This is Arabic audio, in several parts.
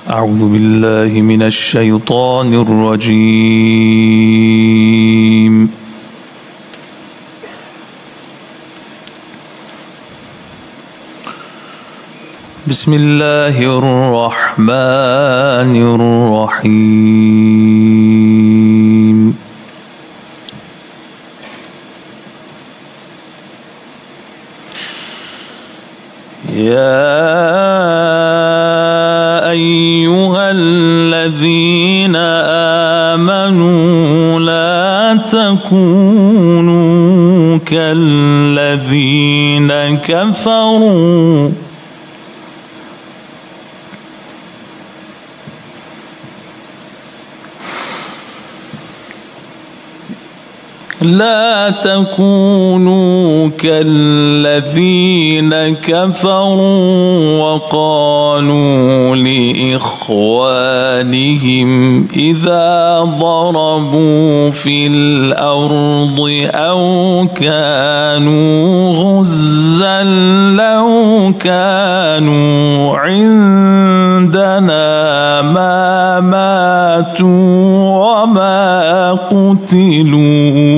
أعوذ بالله من الشيطان الرجيم. بسم الله الرحمن الرحيم. يا أيها الذين آمنوا لا تكونوا كالذين كفروا لا تكونوا كالذين كفروا وقالوا لإخوانهم إذا ضربوا في الأرض أو كانوا غزا لو كانوا عندنا ما ماتوا وما قتلوا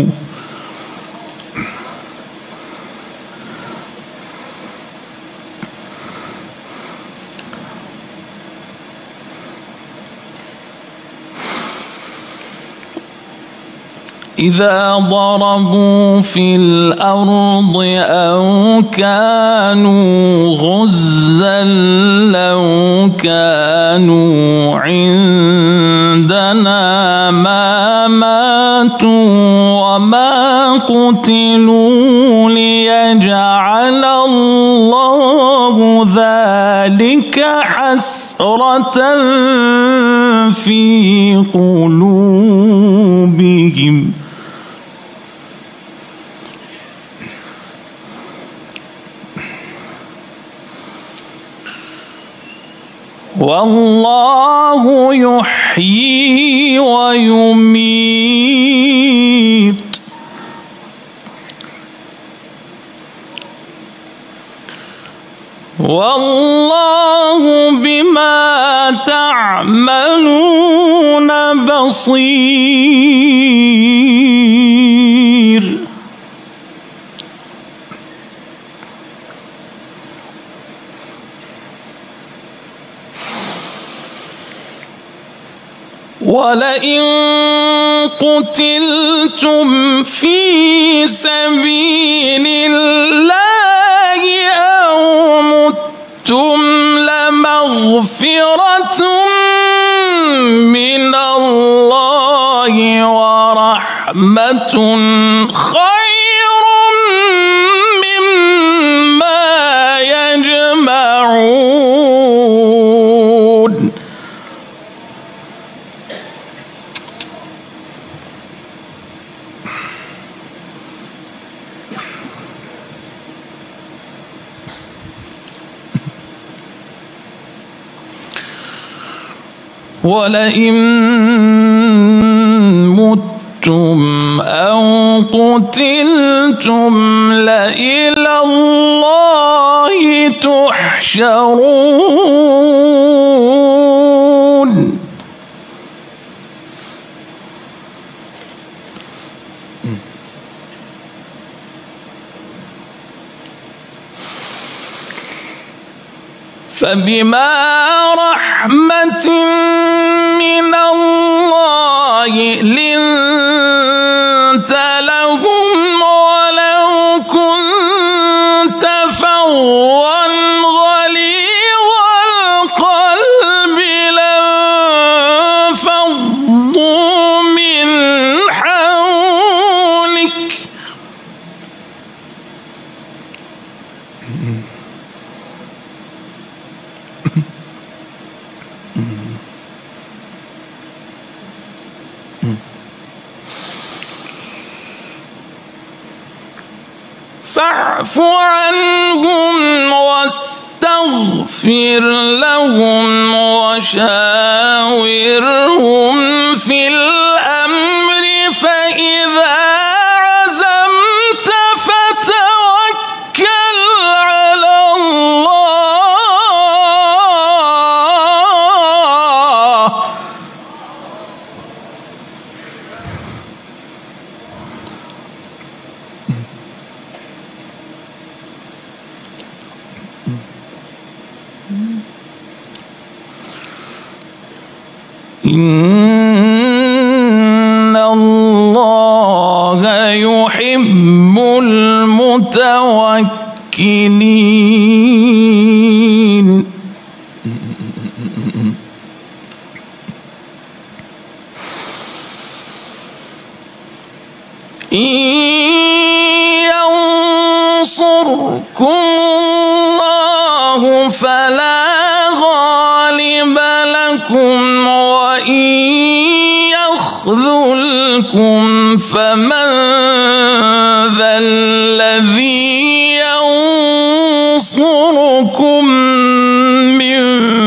إذا ضربوا في الأرض أو كانوا غزا لو كانوا عندنا ما ماتوا وما قتلوا ليجعل الله ذلك حسرة في قلوبهم والله يحيي ويميت والله بما تعملون بصير. ولئن قتلتم في سبيل الله أو متم لمغفرة من الله ورحمة خير مما يجمعون. ولئن متم أو قتلتم لإلى الله تحشرون. فبما رحمة من الله لنت لهم ولو كنت فظا غليظ القلب لانفضوا من حولك فاعف عنهم واستغفر لهم وشاورهم في الأمر فإذا عزمت فتوكل على الله إن الله يحب المتوكلين. إن ينصركم الله فلا غالب لكم وإن يخذلكم فمن ذا الذي ينصركم من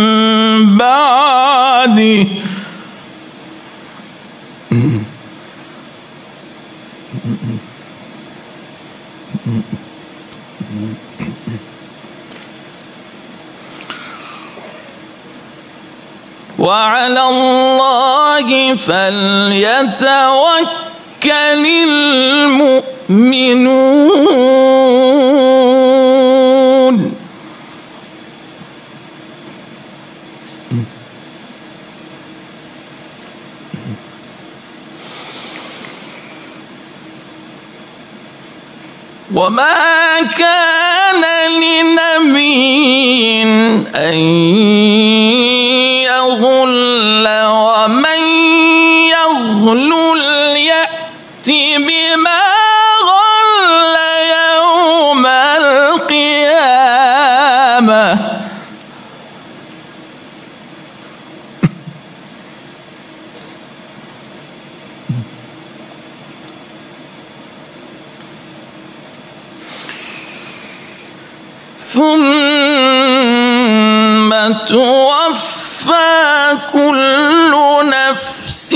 بعده وعلى الله فليتوكل المؤمنون. وما كان لنبي أن يغل ومن يغلل يأت بما غل يوم القيامة ثم توفى كل نفس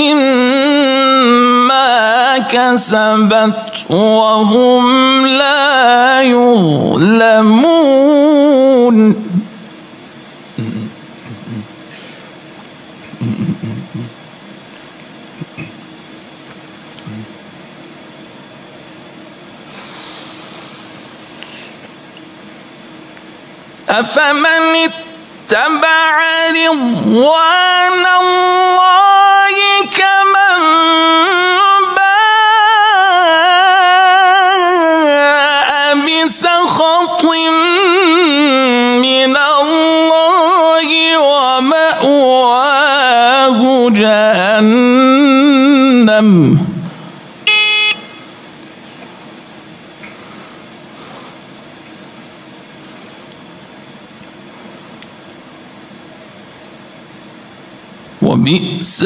ما كسبت وهم لا يظلمون. أفمن اتبع رضوان الله كمن باء بسخط من الله ومأواه جهنم وبئس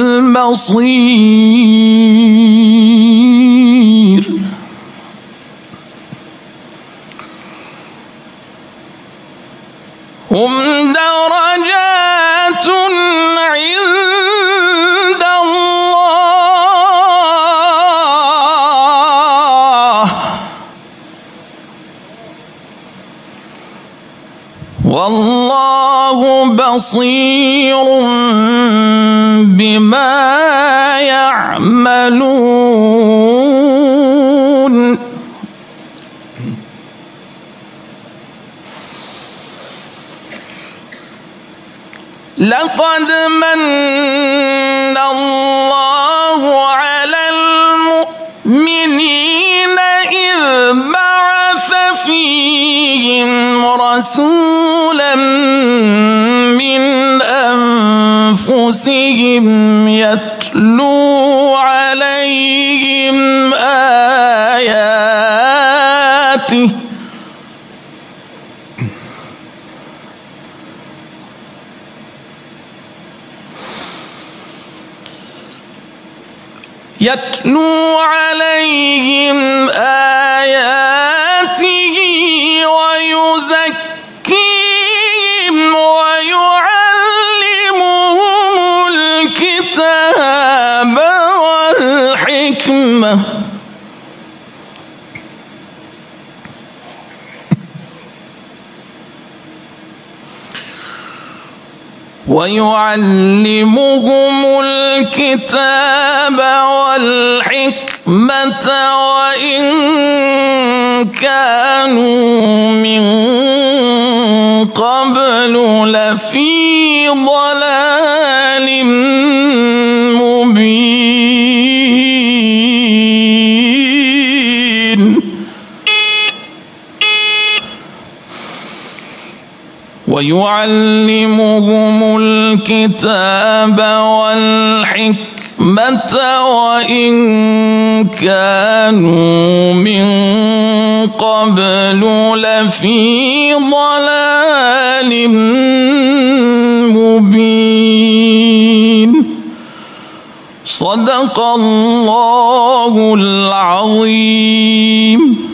المصير. هم درجات عند الله والله بصير بما يعملون. لقد من الله على المؤمنين إذ بعث فيهم رسولا من أنفسهم يتلو عليهم آياته ويزكيهم ويعلمهم الكتاب والحكمة وإن كانوا من قبل لفي ضلال مبين ويعلمهم الكتاب والحكمة وإن كانوا من قبل لفي ضلال مبين صدق الله العظيم.